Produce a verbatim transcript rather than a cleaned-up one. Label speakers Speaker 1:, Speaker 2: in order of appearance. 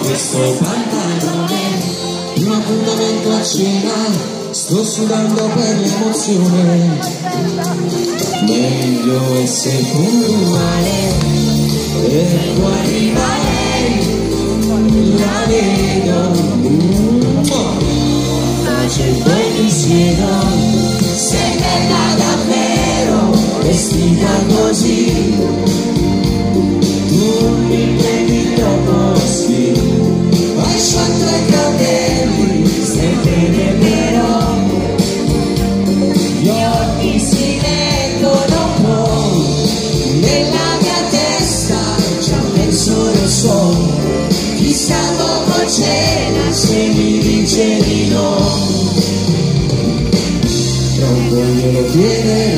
Speaker 1: questo pantalone, un appuntamento a cena, sto sudando per l'emozione, meglio essere puntuale. Ecco arriva lei, la vedo, pace e poi mi siedo, sei bella davvero, vestita così, tu mi prendi troppo sì, hai sciolto i capelli, stai bene vero, gli occhi si leggono un po', nella mia testa già penso lo so, chissà dopo cena se mi dice di no, non voglio chiedere